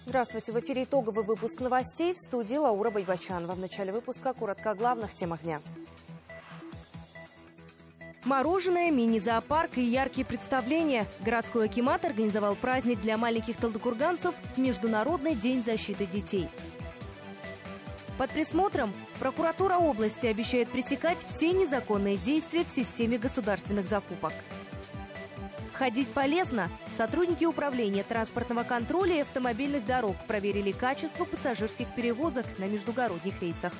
Здравствуйте. В эфире итоговый выпуск новостей, в студии Лаура Байбачанова. В начале выпуска коротко о главных темах дня. Мороженое, мини-зоопарк и яркие представления. Городской акимат организовал праздник для маленьких талдыкурганцев в Международный день защиты детей. Под присмотром прокуратура области обещает пресекать все незаконные действия в системе государственных закупок. Ходить полезно. Сотрудники управления транспортного контроля и автомобильных дорог проверили качество пассажирских перевозок на междугородних рейсах.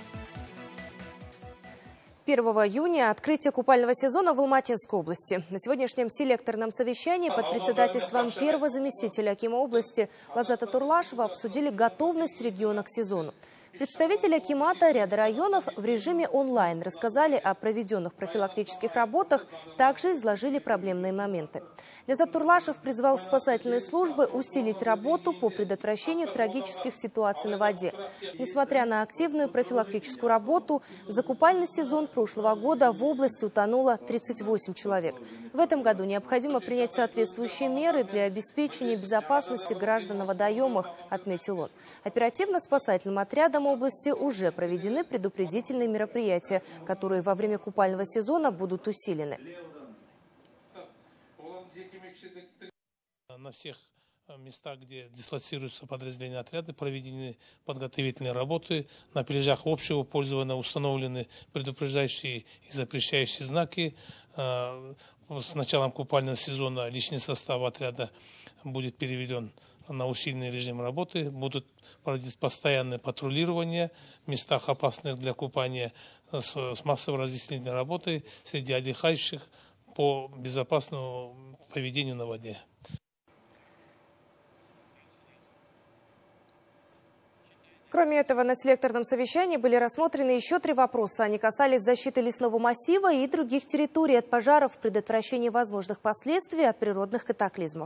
1 июня открытие купального сезона в Алматинской области. На сегодняшнем селекторном совещании под председательством первого заместителя акима области Лазата Турлашева обсудили готовность региона к сезону. Представители акимата ряда районов в режиме онлайн рассказали о проведенных профилактических работах, также изложили проблемные моменты. Лазат Турлашев призвал спасательные службы усилить работу по предотвращению трагических ситуаций на воде. Несмотря на активную профилактическую работу, за купальный сезон прошлого года в области утонуло 38 человек. В этом году необходимо принять соответствующие меры для обеспечения безопасности граждан на водоемах, отметил он. Оперативно-спасательным отрядом области уже проведены предупредительные мероприятия, которые во время купального сезона будут усилены. На всех местах, где дислоцируются подразделения отряда, проведены подготовительные работы. На пляжах общего пользования установлены предупреждающие и запрещающие знаки. С началом купального сезона личный состав отряда будет переведен на усиленный режим работы, будут проводить постоянное патрулирование в местах, опасных для купания, с массовой разъяснительной работой среди отдыхающих по безопасному поведению на воде. Кроме этого, на селекторном совещании были рассмотрены еще 3 вопроса. Они касались защиты лесного массива и других территорий от пожаров, предотвращения возможных последствий от природных катаклизмов.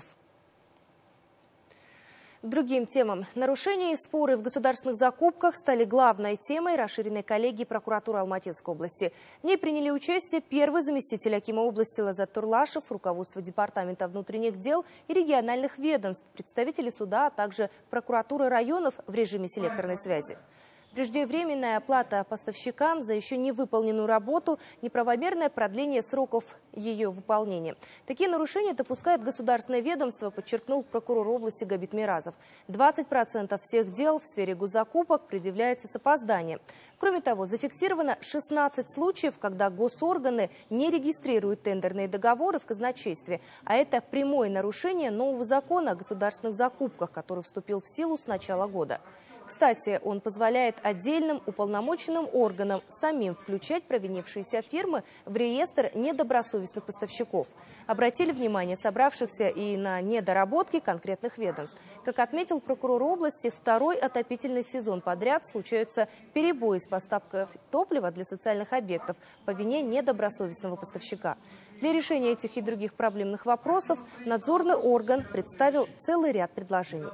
К другим темам. Нарушения и споры в государственных закупках стали главной темой расширенной коллегии прокуратуры Алматинской области. В ней приняли участие первый заместитель акима области Лазат Турлашев, руководство департамента внутренних дел и региональных ведомств, представители суда, а также прокуратуры районов в режиме селекторной связи. Преждевременная оплата поставщикам за еще не выполненную работу, неправомерное продление сроков ее выполнения. Такие нарушения допускает государственное ведомство, подчеркнул прокурор области Габит Миразов. 20% всех дел в сфере госзакупок предъявляется с опозданием. Кроме того, зафиксировано 16 случаев, когда госорганы не регистрируют тендерные договоры в казначействе. А это прямое нарушение нового закона о государственных закупках, который вступил в силу с начала года. Кстати, он позволяет отдельным уполномоченным органам самим включать провинившиеся фирмы в реестр недобросовестных поставщиков. Обратили внимание собравшихся и на недоработки конкретных ведомств. Как отметил прокурор области, второй отопительный сезон подряд случаются перебои с поставкой топлива для социальных объектов по вине недобросовестного поставщика. Для решения этих и других проблемных вопросов надзорный орган представил целый ряд предложений.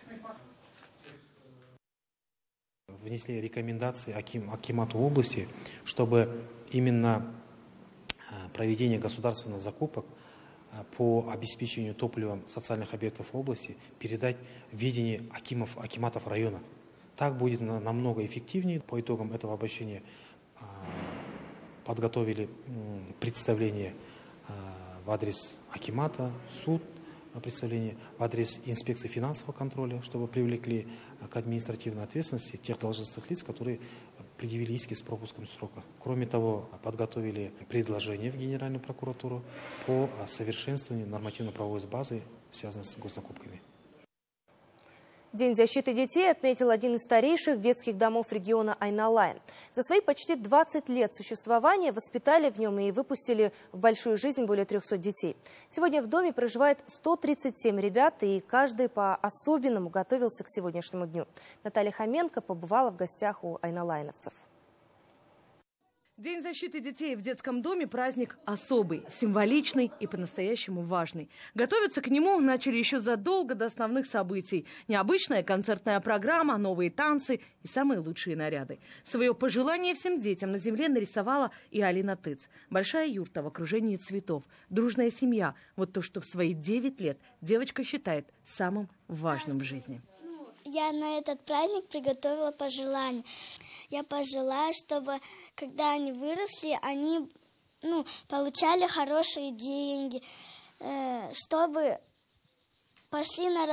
Внесли рекомендации акимату области, чтобы именно проведение государственных закупок по обеспечению топливом социальных объектов области передать в ведение акиматов района. Так будет намного эффективнее. По итогам этого обращения подготовили представление в адрес акимата, суд, представление в адрес инспекции финансового контроля, чтобы привлекли к административной ответственности тех должностных лиц, которые предъявили иски с пропуском срока. Кроме того, подготовили предложение в Генеральную прокуратуру по совершенствованию нормативно-правовой базы, связанной с госзакупками. День защиты детей отметил один из старейших детских домов региона Айналайн. За свои почти 20 лет существования воспитали в нем и выпустили в большую жизнь более 300 детей. Сегодня в доме проживает 137 ребят, и каждый по-особенному готовился к сегодняшнему дню. Наталья Хоменко побывала в гостях у айналайновцев. День защиты детей в детском доме – праздник особый, символичный и по-настоящему важный. Готовиться к нему начали еще задолго до основных событий. Необычная концертная программа, новые танцы и самые лучшие наряды. Свое пожелание всем детям на земле нарисовала и Алина Тыц. Большая юрта в окружении цветов, дружная семья – вот то, что в свои 9 лет девочка считает самым важным в жизни. Я на этот праздник приготовила пожелания. Я пожелаю, чтобы, когда они выросли, они получали хорошие деньги, чтобы пошли на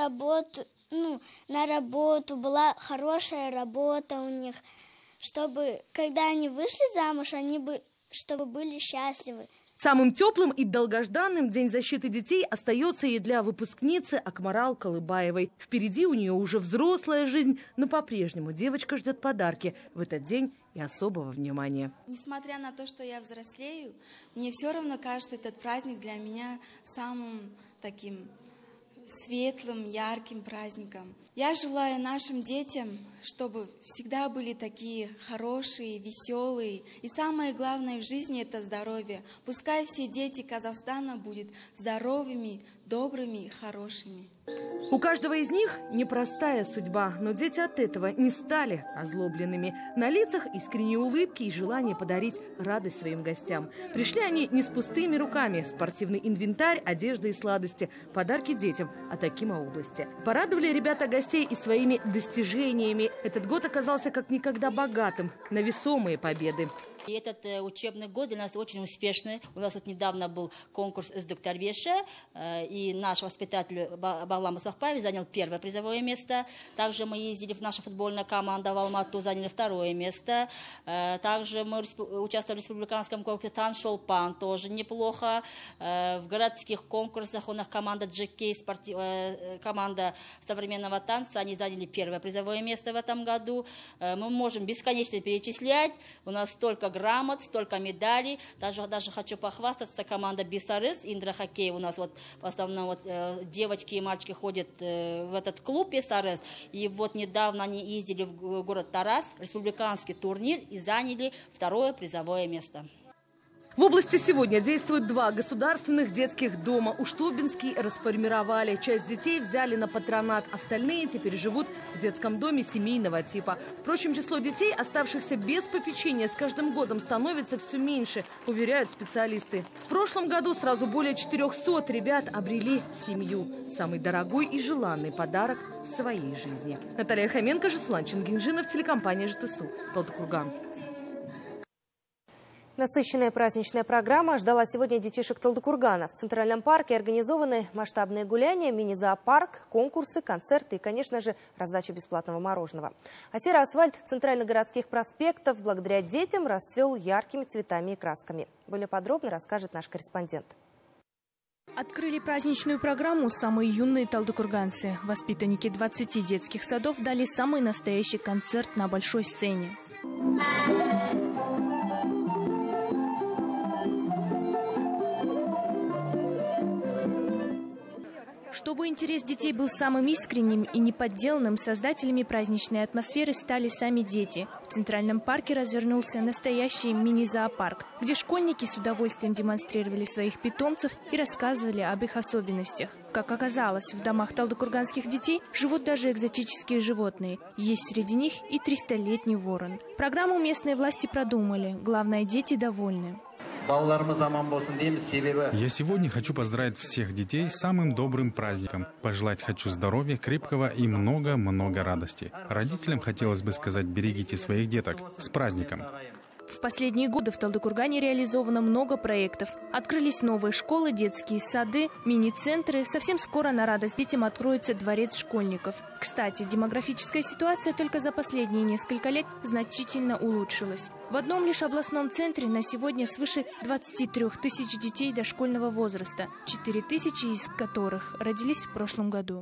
работу, была хорошая работа у них, чтобы, когда они вышли замуж, чтобы были счастливы. Самым теплым и долгожданным День защиты детей остается и для выпускницы Акмарал Колыбаевой. Впереди у нее уже взрослая жизнь, но по-прежнему девочка ждет подарки в этот день и особого внимания. Несмотря на то, что я взрослею, мне все равно кажется этот праздник для меня самым таким светлым, ярким праздником. Я желаю нашим детям, чтобы всегда были такие хорошие, веселые. И самое главное в жизни – это здоровье. Пускай все дети Казахстана будут здоровыми, добрыми и хорошими. У каждого из них непростая судьба, но дети от этого не стали озлобленными. На лицах искренние улыбки и желание подарить радость своим гостям. Пришли они не с пустыми руками. Спортивный инвентарь, одежда и сладости. Подарки детям от Акима области. Порадовали ребята гостей и своими достижениями. Этот год оказался как никогда богатым на весомые победы. И этот учебный год для нас очень успешный. У нас вот недавно был конкурс «Үздік тәрбиеші», и наш воспитатель Бағлан Мусбахпаевич занял первое призовое место. Также мы ездили в нашу футбольную команду в Алмату, заняли второе место. Также мы участвовали в республиканском конкурсе «Таншолпан», тоже неплохо. В городских конкурсах у нас команда «Джекей», команда современного танца, они заняли первое призовое место в этом году. Мы можем бесконечно перечислять. У нас столько грамот, столько медалей. Даже хочу похвастаться, команда «Бисарыс», индрохоккей. У нас вот в основном девочки и мальчики ходят в этот клуб «Бисарыс». И вот недавно они ездили в город Тарас, республиканский турнир, и заняли второе призовое место. В области сегодня действуют 2 государственных детских дома. Уштубинский расформировали. Часть детей взяли на патронат. Остальные теперь живут в детском доме семейного типа. Впрочем, число детей, оставшихся без попечения, с каждым годом становится все меньше, уверяют специалисты. В прошлом году сразу более 400 ребят обрели семью. Самый дорогой и желанный подарок в своей жизни. Наталья Хоменко, Жасулан Чингинжинов, телекомпания ЖТСУ, Талдыкурган. Насыщенная праздничная программа ждала сегодня детишек Талдыкургана. В Центральном парке организованы масштабные гуляния, мини-зоопарк, конкурсы, концерты и, конечно же, раздача бесплатного мороженого. А серый асфальт центральных городских проспектов благодаря детям расцвел яркими цветами и красками. Более подробно расскажет наш корреспондент. Открыли праздничную программу самые юные талдыкурганцы. Воспитанники 20 детских садов дали самый настоящий концерт на большой сцене. Чтобы интерес детей был самым искренним и неподдельным, создателями праздничной атмосферы стали сами дети. В Центральном парке развернулся настоящий мини-зоопарк, где школьники с удовольствием демонстрировали своих питомцев и рассказывали об их особенностях. Как оказалось, в домах талдыкурганских детей живут даже экзотические животные. Есть среди них и 300-летний ворон. Программу местные власти продумали. Главное, дети довольны. Я сегодня хочу поздравить всех детей с самым добрым праздником. Пожелать хочу здоровья, крепкого и много-много радости. Родителям хотелось бы сказать: берегите своих деток. С праздником! В последние годы в Талдыкургане реализовано много проектов. Открылись новые школы, детские сады, мини-центры. Совсем скоро на радость детям откроется дворец школьников. Кстати, демографическая ситуация только за последние несколько лет значительно улучшилась. В одном лишь областном центре на сегодня свыше 23 тысяч детей дошкольного возраста, 4 тысячи из которых родились в прошлом году.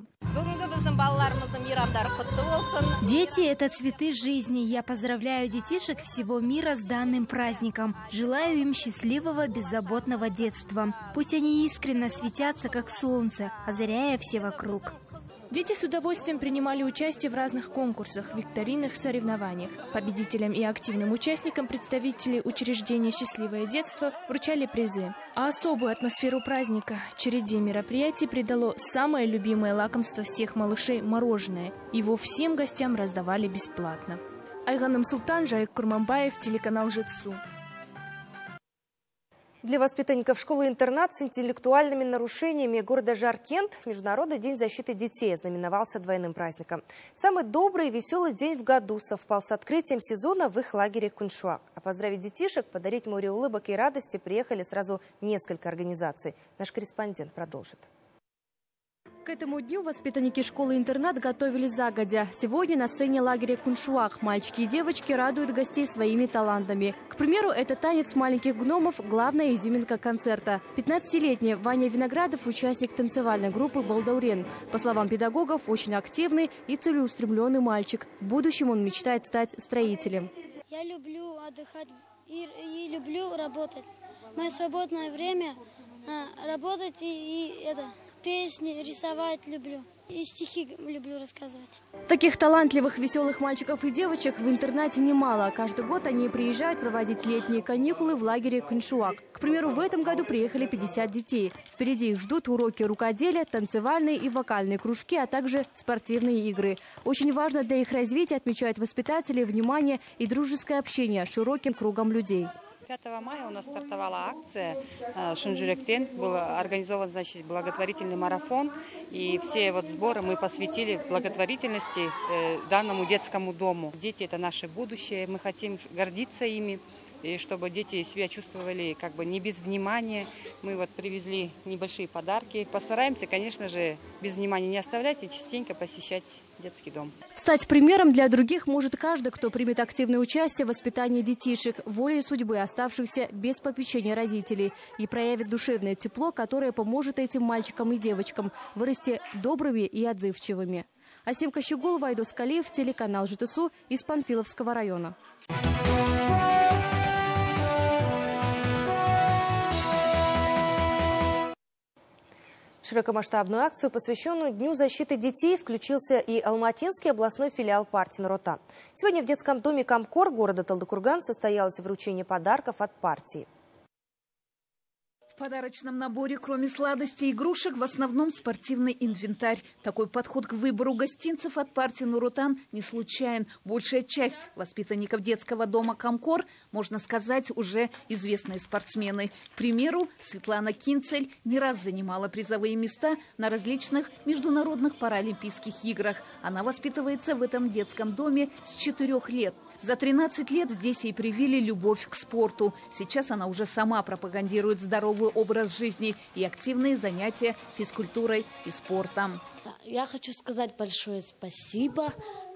Дети – это цветы жизни. Я поздравляю детишек всего мира с данным праздником. Желаю им счастливого, беззаботного детства. Пусть они искренне светятся, как солнце, озаряя все вокруг. Дети с удовольствием принимали участие в разных конкурсах, викторинах, соревнованиях. Победителям и активным участникам представители учреждения «Счастливое детство» вручали призы. А особую атмосферу праздника череде мероприятий придало самое любимое лакомство всех малышей – мороженое. Его всем гостям раздавали бесплатно. Айганым Султан, Жайык Курманбаев, телеканал ЖТСУ. Для воспитанников школы-интернат с интеллектуальными нарушениями города Жаркент Международный день защиты детей ознаменовался двойным праздником. Самый добрый и веселый день в году совпал с открытием сезона в их лагере Куншуак. А поздравить детишек, подарить море улыбок и радости приехали сразу несколько организаций. Наш корреспондент продолжит. К этому дню воспитанники школы-интернат готовились загодя. Сегодня на сцене лагеря Куншуак мальчики и девочки радуют гостей своими талантами. К примеру, это танец маленьких гномов – главная изюминка концерта. 15-летний Ваня Виноградов – участник танцевальной группы «Балдаурен». По словам педагогов, очень активный и целеустремленный мальчик. В будущем он мечтает стать строителем. Я люблю отдыхать и люблю работать. Мое свободное время работать и песни рисовать люблю. И стихи люблю рассказывать. Таких талантливых, веселых мальчиков и девочек в интернате немало. Каждый год они приезжают проводить летние каникулы в лагере Куншуак. К примеру, в этом году приехали 50 детей. Впереди их ждут уроки рукоделия, танцевальные и вокальные кружки, а также спортивные игры. Очень важно для их развития, отмечают воспитатели, внимание и дружеское общение с широким кругом людей. 5 мая у нас стартовала акция «Шунжуректен». Был организован, благотворительный марафон. И все сборы мы посвятили благотворительности данному детскому дому. Дети – это наше будущее. Мы хотим гордиться ими. И чтобы дети себя чувствовали не без внимания. Мы привезли небольшие подарки. Постараемся, конечно же, без внимания не оставлять и частенько посещать детский дом. Стать примером для других может каждый, кто примет активное участие в воспитании детишек, волей судьбы, оставшихся без попечения родителей, и проявит душевное тепло, которое поможет этим мальчикам и девочкам вырасти добрыми и отзывчивыми. Асим Кащегулова, Айдос Калиев, телеканал ЖТСУ из Панфиловского района. В широкомасштабную акцию, посвященную Дню защиты детей, включился и Алматинский областной филиал партии «Нур Отан». Сегодня в детском доме Комкор города Талдыкурган состоялось вручение подарков от партии. В подарочном наборе, кроме сладостей и игрушек, в основном спортивный инвентарь. Такой подход к выбору гостинцев от партии «Нур Отан» не случайен. Большая часть воспитанников детского дома «Комкор», можно сказать, уже известные спортсмены. К примеру, Светлана Кинцель не раз занимала призовые места на различных международных паралимпийских играх. Она воспитывается в этом детском доме с 4 лет. За 13 лет здесь ей привили любовь к спорту. Сейчас она уже сама пропагандирует здоровый образ жизни и активные занятия физкультурой и спортом. Я хочу сказать большое спасибо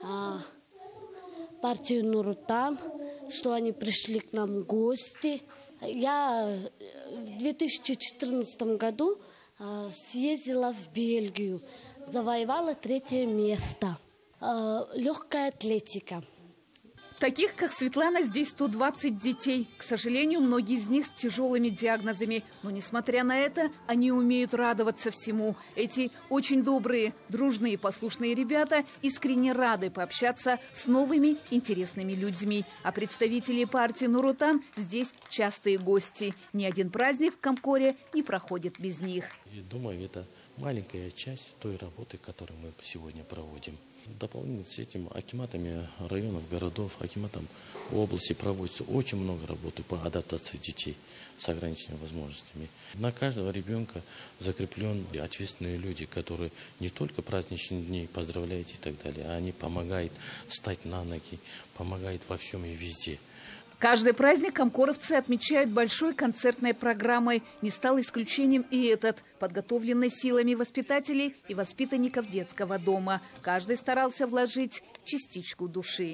партии «Нур Отан», что они пришли к нам в гости. Я в 2014 году съездила в Бельгию, завоевала 3-е место. Легкая атлетика. Таких, как Светлана, здесь 120 детей. К сожалению, многие из них с тяжелыми диагнозами. Но, несмотря на это, они умеют радоваться всему. Эти очень добрые, дружные, послушные ребята искренне рады пообщаться с новыми, интересными людьми. А представители партии «Нур Отан» здесь частые гости. Ни один праздник в Комкоре не проходит без них. Я думаю, это маленькая часть той работы, которую мы сегодня проводим. Дополнительно с этим акиматами районов, городов, акиматом области проводится очень много работы по адаптации детей с ограниченными возможностями. На каждого ребенка закреплены ответственные люди, которые не только праздничные дни поздравляют и так далее, а они помогают встать на ноги, помогают во всем и везде. Каждый праздник комкоровцы отмечают большой концертной программой. Не стал исключением и этот, подготовленный силами воспитателей и воспитанников детского дома. Каждый старался вложить частичку души.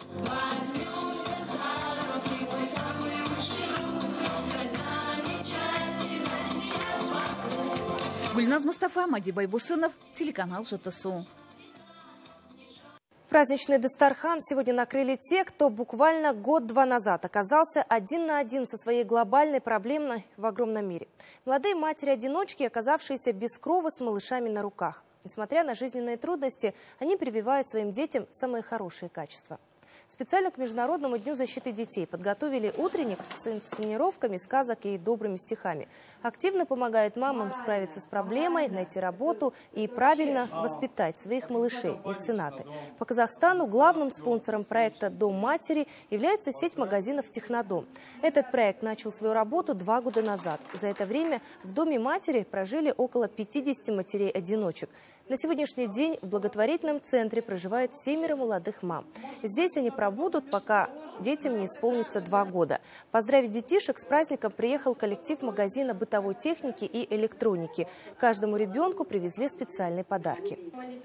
Гульназ Мустафа, Мади Байбусынов, телеканал ЖТСУ. Праздничный Дастархан сегодня накрыли те, кто буквально год-два назад оказался один на один со своей глобальной проблемой в огромном мире. Молодые матери-одиночки, оказавшиеся без крова с малышами на руках. Несмотря на жизненные трудности, они прививают своим детям самые хорошие качества. Специально к Международному дню защиты детей подготовили утренник с инсценировками сказок и добрыми стихами. Активно помогают мамам справиться с проблемой, найти работу и правильно воспитать своих малышей, меценаты. По Казахстану главным спонсором проекта «Дом матери» является сеть магазинов «Технодом». Этот проект начал свою работу 2 года назад. За это время в Доме матери прожили около 50 матерей-одиночек. На сегодняшний день в благотворительном центре проживают 7 молодых мам. Здесь они пробудут, пока детям не исполнится 2 года. Поздравить детишек с праздником приехал коллектив магазина бытовой техники и электроники. Каждому ребенку привезли специальные подарки.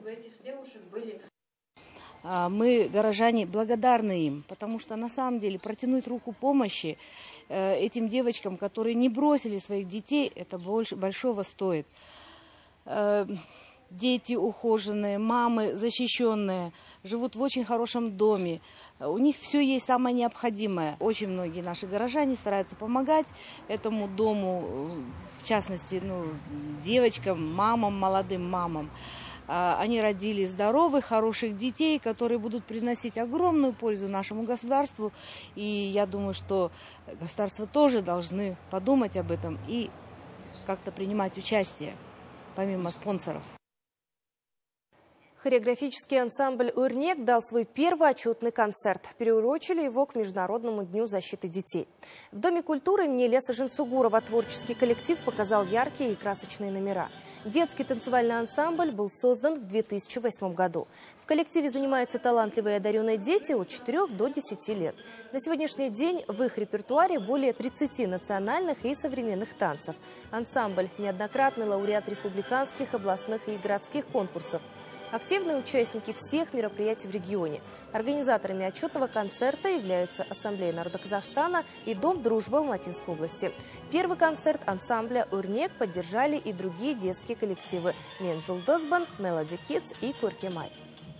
Мы, горожане, благодарны им, потому что на самом деле протянуть руку помощи этим девочкам, которые не бросили своих детей, это большого стоит. Дети ухоженные, мамы защищенные, живут в очень хорошем доме. У них все есть самое необходимое. Очень многие наши горожане стараются помогать этому дому, в частности, девочкам, мамам, молодым мамам. Они родили здоровых, хороших детей, которые будут приносить огромную пользу нашему государству. И я думаю, что государство тоже должны подумать об этом и как-то принимать участие, помимо спонсоров. Хореографический ансамбль «Өрнек» дал свой первый отчетный концерт. Переурочили его к Международному дню защиты детей. В Доме культуры имени Леса Жансугурова творческий коллектив показал яркие и красочные номера. Детский танцевальный ансамбль был создан в 2008 году. В коллективе занимаются талантливые и одаренные дети от 4 до 10 лет. На сегодняшний день в их репертуаре более 30 национальных и современных танцев. Ансамбль – неоднократный лауреат республиканских, областных и городских конкурсов. Активные участники всех мероприятий в регионе. Организаторами отчетного концерта являются Ассамблея народа Казахстана и Дом дружбы Алматинской области. Первый концерт ансамбля «Өрнек» поддержали и другие детские коллективы «Мен Жулдозбан», «Мелоди Кидс» и «Куркемай».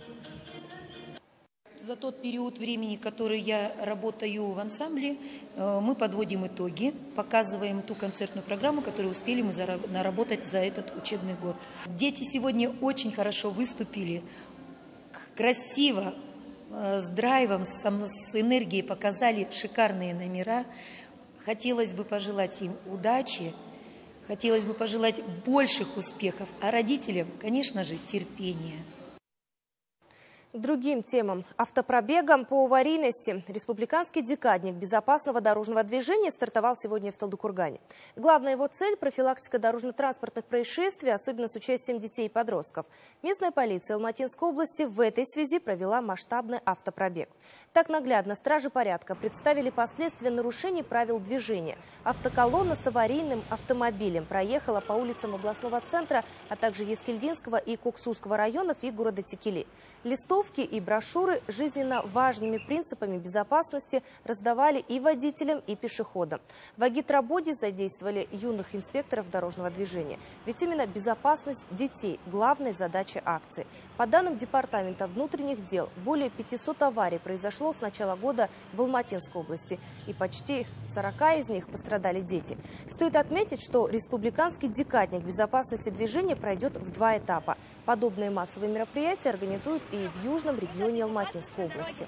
За тот период времени, который я работаю в ансамбле, мы подводим итоги, показываем ту концертную программу, которую успели мы наработать за этот учебный год. Дети сегодня очень хорошо выступили, красиво, с драйвом, с энергией показали шикарные номера. Хотелось бы пожелать им удачи, хотелось бы пожелать больших успехов, а родителям, конечно же, терпения. К другим темам. Автопробегом по аварийности. Республиканский декадник безопасного дорожного движения стартовал сегодня в Талдыкургане. Главная его цель – профилактика дорожно-транспортных происшествий, особенно с участием детей и подростков. Местная полиция Алматинской области в этой связи провела масштабный автопробег. Так наглядно стражи порядка представили последствия нарушений правил движения. Автоколонна с аварийным автомобилем проехала по улицам областного центра, а также Ескельдинского и Коксусского районов и города Текели. Листовки и брошюры с жизненно важными принципами безопасности раздавали и водителям, и пешеходам. В агитработе задействовали юных инспекторов дорожного движения. Ведь именно безопасность детей – главная задача акции. По данным Департамента внутренних дел, более 500 аварий произошло с начала года в Алматинской области. И почти 40 из них пострадали дети. Стоит отметить, что республиканский декадник безопасности движения пройдет в 2 этапа. Подобные массовые мероприятия организуют и в южном регионе Алматинской области.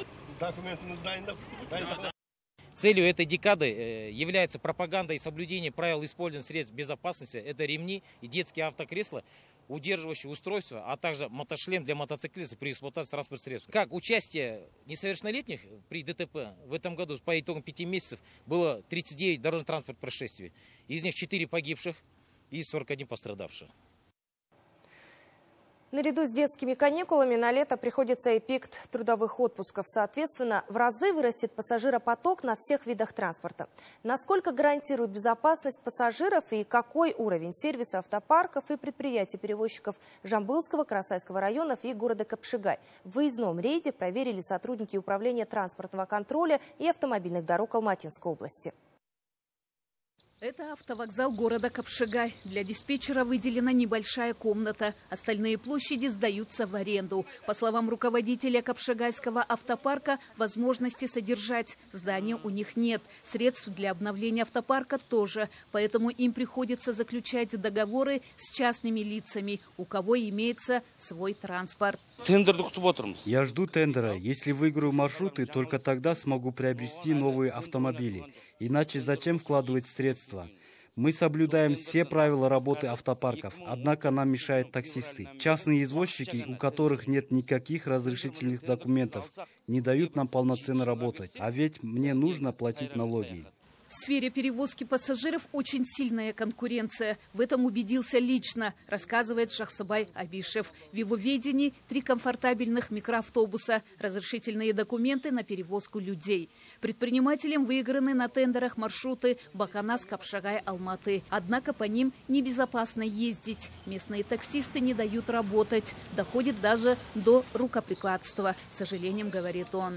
Целью этой декады является пропаганда и соблюдение правил использования средств безопасности. Это ремни и детские автокресла, удерживающие устройства, а также мотошлем для мотоциклистов при эксплуатации транспортных средств. Как участие несовершеннолетних при ДТП в этом году по итогам 5 месяцев было 39 дорожно-транспортных происшествий. Из них 4 погибших и 41 пострадавших. Наряду с детскими каникулами на лето приходится и пик трудовых отпусков. Соответственно, в разы вырастет пассажиропоток на всех видах транспорта. Насколько гарантирует безопасность пассажиров и какой уровень сервиса автопарков и предприятий-перевозчиков Жамбылского, Карасайского районов и города Капшигай. В выездном рейде проверили сотрудники Управления транспортного контроля и автомобильных дорог Алматинской области. Это автовокзал города Капшагай. Для диспетчера выделена небольшая комната. Остальные площади сдаются в аренду. По словам руководителя Капшагайского автопарка, возможности содержать здание у них нет. Средств для обновления автопарка тоже. Поэтому им приходится заключать договоры с частными лицами, у кого имеется свой транспорт. Я жду тендера. Если выиграю маршруты, только тогда смогу приобрести новые автомобили. Иначе зачем вкладывать средства? Мы соблюдаем все правила работы автопарков, однако нам мешают таксисты. Частные извозчики, у которых нет никаких разрешительных документов, не дают нам полноценно работать. А ведь мне нужно платить налоги. В сфере перевозки пассажиров очень сильная конкуренция. В этом убедился лично, рассказывает Шахсабай Абишев. В его ведении 3 комфортабельных микроавтобуса, разрешительные документы на перевозку людей. Предпринимателям выиграны на тендерах маршруты Баканас, Капшагай, Алматы. Однако по ним небезопасно ездить. Местные таксисты не дают работать. Доходит даже до рукоприкладства, с сожалением говорит он.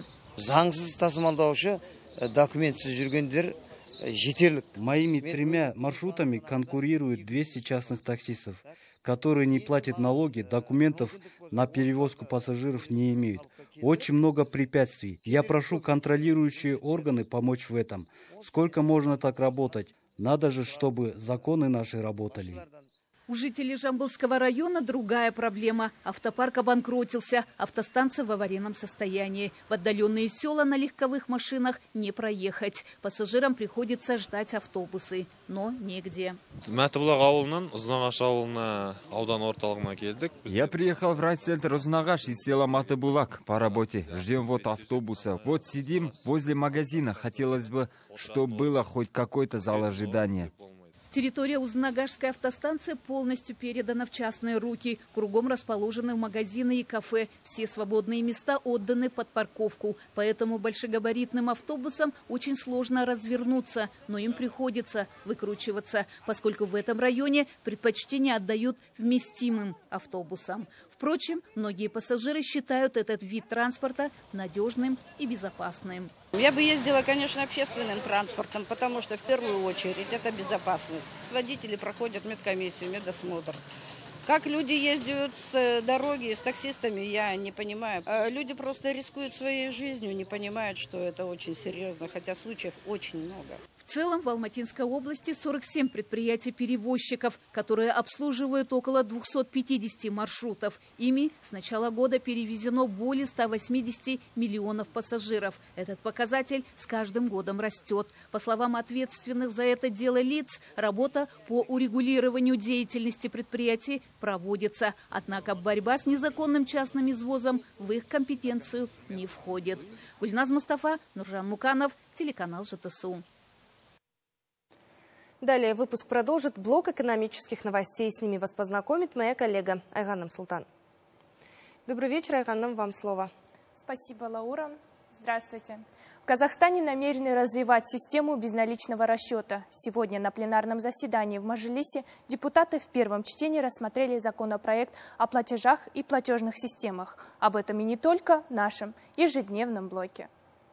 Моими 3 маршрутами конкурируют 200 частных таксистов, которые не платят налоги, документов на перевозку пассажиров не имеют. Очень много препятствий. Я прошу контролирующие органы помочь в этом. Сколько можно так работать? Надо же, чтобы законы наши работали. У жителей Жамбылского района другая проблема. Автопарк обанкротился, автостанция в аварийном состоянии. В отдаленные села на легковых машинах не проехать. Пассажирам приходится ждать автобусы, но негде. Я приехал в райцентр Узнагаш из села Матыбулак по работе. Ждем вот автобуса. Вот сидим возле магазина. Хотелось бы, чтобы было хоть какой-то зал ожидания. Территория Узнагашской автостанции полностью передана в частные руки. Кругом расположены магазины и кафе. Все свободные места отданы под парковку. Поэтому большегабаритным автобусам очень сложно развернуться. Но им приходится выкручиваться, поскольку в этом районе предпочтение отдают вместимым автобусам. Впрочем, многие пассажиры считают этот вид транспорта надежным и безопасным. Я бы ездила, конечно, общественным транспортом, потому что в первую очередь это безопасность. Водители проходят медкомиссию, медосмотр. Как люди ездят с дороги с таксистами, я не понимаю. Люди просто рискуют своей жизнью, не понимают, что это очень серьезно, хотя случаев очень много. В целом в Алматинской области 47 предприятий-перевозчиков, которые обслуживают около 250 маршрутов. Ими с начала года перевезено более 180 миллионов пассажиров. Этот показатель с каждым годом растет. По словам ответственных за это дело лиц, работа по урегулированию деятельности предприятий проводится. Однако борьба с незаконным частным извозом в их компетенцию не входит. Гульназ Мустафа, Нуржан Муканов, телеканал ЖТСУ. Далее выпуск продолжит блок экономических новостей. С ними вас познакомит моя коллега Айганам Султан. Добрый вечер, Айганам, вам слово. Спасибо, Лаура. Здравствуйте. В Казахстане намерены развивать систему безналичного расчета. Сегодня на пленарном заседании в Мажилисе депутаты в первом чтении рассмотрели законопроект о платежах и платежных системах. Об этом и не только в нашем ежедневном блоке.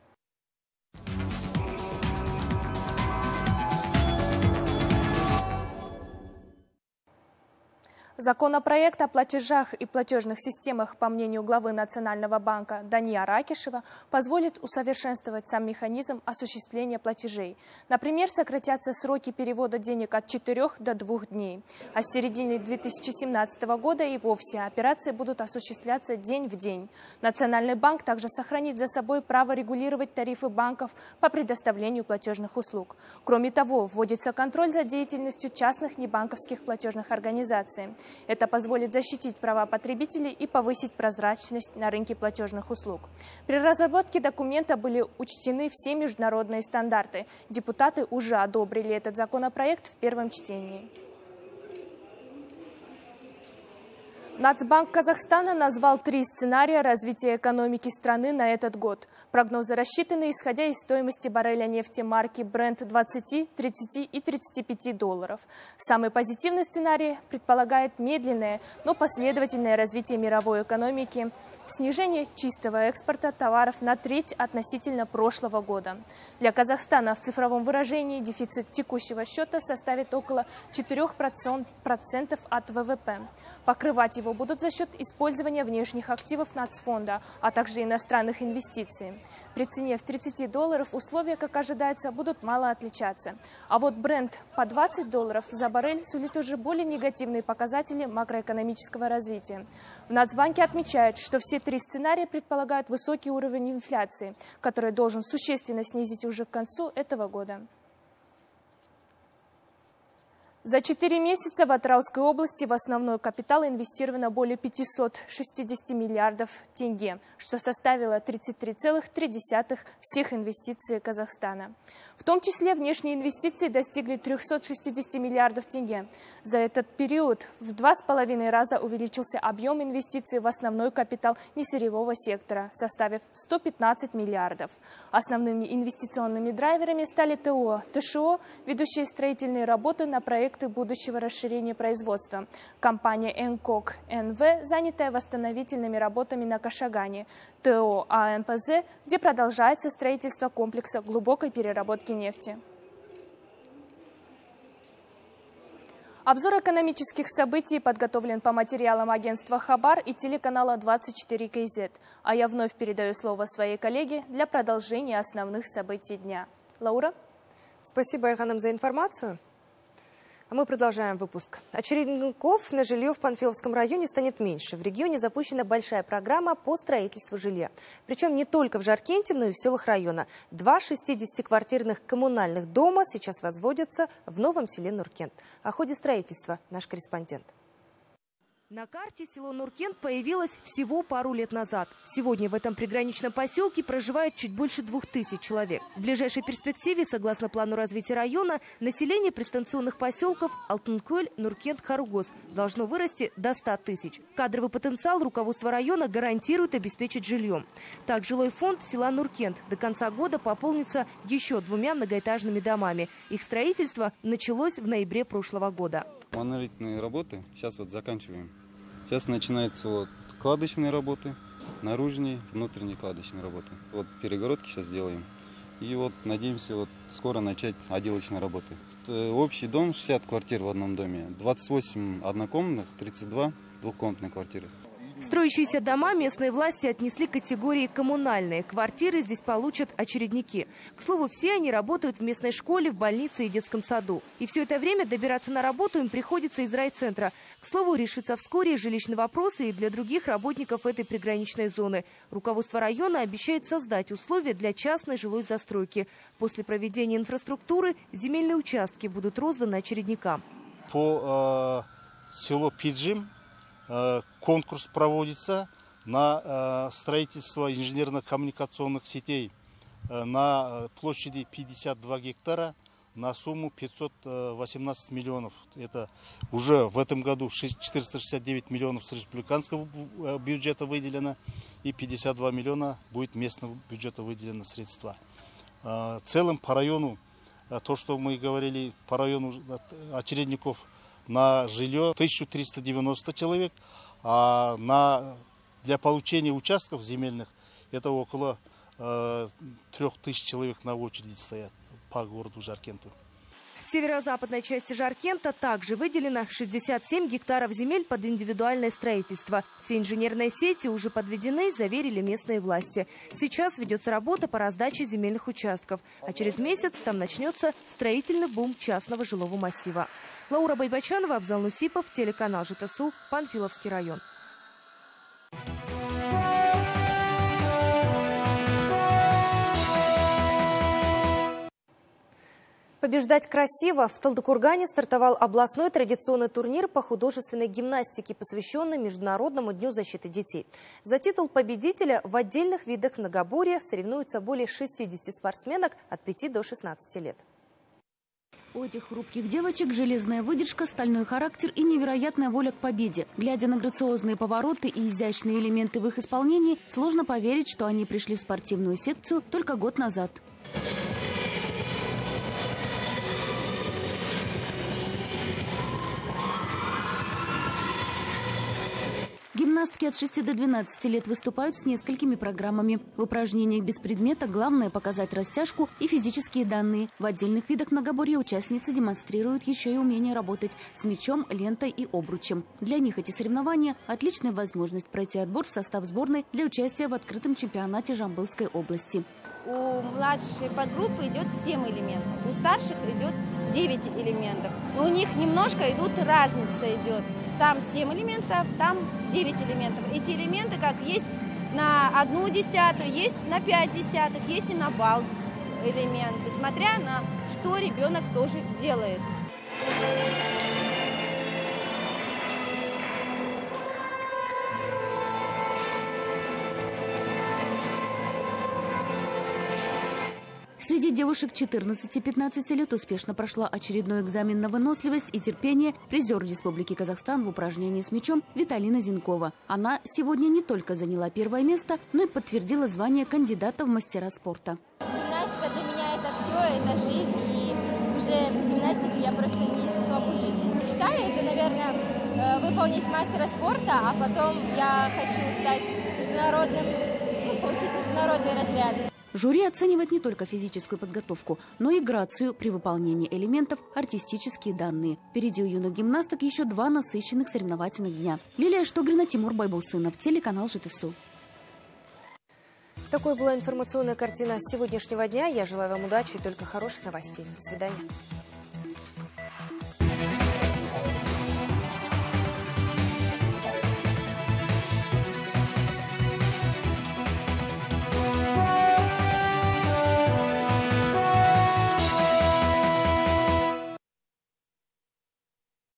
Законопроект о платежах и платежных системах, по мнению главы Национального банка Дания Ракишева, позволит усовершенствовать сам механизм осуществления платежей. Например, сократятся сроки перевода денег от 4 до 2 дней. А с середины 2017 года и вовсе операции будут осуществляться день в день. Национальный банк также сохранит за собой право регулировать тарифы банков по предоставлению платежных услуг. Кроме того, вводится контроль за деятельностью частных небанковских платежных организаций. Это позволит защитить права потребителей и повысить прозрачность на рынке платежных услуг. При разработке документа были учтены все международные стандарты. Депутаты уже одобрили этот законопроект в первом чтении. Нацбанк Казахстана назвал 3 сценария развития экономики страны на этот год. Прогнозы рассчитаны, исходя из стоимости барреля нефти марки Brent 20, 30 и 35 долларов. Самый позитивный сценарий предполагает медленное, но последовательное развитие мировой экономики, снижение чистого экспорта товаров на треть относительно прошлого года. Для Казахстана в цифровом выражении дефицит текущего счета составит около 4% от ВВП. Покрывать его будут за счет использования внешних активов Нацфонда, а также иностранных инвестиций. При цене в 30 долларов условия, как ожидается, будут мало отличаться. А вот Brent по 20 долларов за баррель сулит уже более негативные показатели макроэкономического развития. В Нацбанке отмечают, что все 3 сценария предполагают высокий уровень инфляции, который должен существенно снизить уже к концу этого года. За 4 месяца в Атырауской области в основной капитал инвестировано более 560 миллиардов тенге, что составило 33,3% всех инвестиций Казахстана. В том числе внешние инвестиции достигли 360 миллиардов тенге. За этот период в 2,5 раза увеличился объем инвестиций в основной капитал несырьевого сектора, составив 115 миллиардов. Основными инвестиционными драйверами стали ТО, ТШО, ведущие строительные работы на проекты будущего расширения производства. Компания «Энкок НВ», занятая восстановительными работами на Кашагане, ТО АНПЗ, где продолжается строительство комплекса глубокой переработки нефти. Обзор экономических событий подготовлен по материалам агентства «Хабар» и телеканала 24 КЗ. А я вновь передаю слово своей коллеге для продолжения основных событий дня. Лаура? Спасибо, Айханым, за информацию. А мы продолжаем выпуск. Очередников на жилье в Панфиловском районе станет меньше. В регионе запущена большая программа по строительству жилья. Причем не только в Жаркенте, но и в селах района. 2 60-квартирных коммунальных дома сейчас возводятся в новом селе Нуркент. О ходе строительства наш корреспондент. На карте село Нуркент появилось всего пару лет назад. Сегодня в этом приграничном поселке проживает чуть больше 2000 человек. В ближайшей перспективе, согласно плану развития района, население пристанционных поселков Алтынкөл, Нуркент, Харугоз должно вырасти до 100 тысяч. Кадровый потенциал руководства района гарантирует обеспечить жильем. Так, жилой фонд села Нуркент до конца года пополнится еще 2 многоэтажными домами. Их строительство началось в ноябре прошлого года. Монолитные работы сейчас заканчиваем. Сейчас начинаются кладочные работы, наружные, внутренние кладочные работы. Перегородки сейчас делаем. И надеемся скоро начать отделочные работы. Общий дом, 60 квартир в одном доме, 28 однокомнатных, 32 двухкомнатные квартиры. Строящиеся дома местные власти отнесли к категории коммунальные. Квартиры здесь получат очередники. К слову, все они работают в местной школе, в больнице и детском саду. И все это время добираться на работу им приходится из райцентра. К слову, решится вскоре жилищный вопрос и для других работников этой приграничной зоны. Руководство района обещает создать условия для частной жилой застройки. После проведения инфраструктуры земельные участки будут розданы очередникам. По селу Пиджим конкурс проводится на строительство инженерно-коммуникационных сетей на площади 52 гектара на сумму 518 миллионов. Это уже в этом году 469 миллионов с республиканского бюджета выделено и 52 миллиона будет местного бюджета выделено средства. В целом по району, то, что мы говорили, по району очередников на жилье 1390 человек, а для получения участков земельных это около 3000 человек на очереди стоят по городу Жаркенту. В северо-западной части Жаркента также выделено 67 гектаров земель под индивидуальное строительство. Все инженерные сети уже подведены, заверили местные власти. Сейчас ведется работа по раздаче земельных участков, а через месяц там начнется строительный бум частного жилого массива. Лаура Байбачанова, Абзал Нусипов, телеканал ЖТСУ, Панфиловский район. Побеждать красиво. В Талдыкургане стартовал областной традиционный турнир по художественной гимнастике, посвященный Международному дню защиты детей. За титул победителя в отдельных видах многоборья соревнуются более 60 спортсменок от 5 до 16 лет. У этих хрупких девочек железная выдержка, стальной характер и невероятная воля к победе. Глядя на грациозные повороты и изящные элементы в их исполнении, сложно поверить, что они пришли в спортивную секцию только год назад. Гимнастки от 6 до 12 лет выступают с несколькими программами. В упражнениях без предмета главное показать растяжку и физические данные. В отдельных видах многоборья участницы демонстрируют еще и умение работать с мячом, лентой и обручем. Для них эти соревнования – отличная возможность пройти отбор в состав сборной для участия в открытом чемпионате Жамбылской области. У младшей подгруппы идет 7 элементов, у старших идет 9 элементов. Но у них немножко разница идет. Там 7 элементов, там 9 элементов. Эти элементы как есть на 1/10, есть на 5/10, есть и на балл элементы, смотря на что ребенок тоже делает. Среди девушек 14-15 лет успешно прошла очередной экзамен на выносливость и терпение призер Республики Казахстан в упражнении с мячом Виталина Зинкова. Она сегодня не только заняла первое место, но и подтвердила звание кандидата в мастера спорта. Гимнастика для меня это все, это жизнь, и уже без гимнастики я просто не смогу жить. Мечтаю это, наверное, выполнить мастера спорта, а потом я хочу стать международным, получить международный разряд. Жюри оценивает не только физическую подготовку, но и грацию при выполнении элементов, артистические данные. Впереди у юных гимнасток еще 2 насыщенных соревновательных дня. Лилия Штогрина, Тимур Байбусынов, телеканал ЖТСУ. Такой была информационная картина сегодняшнего дня. Я желаю вам удачи и только хороших новостей. До свидания.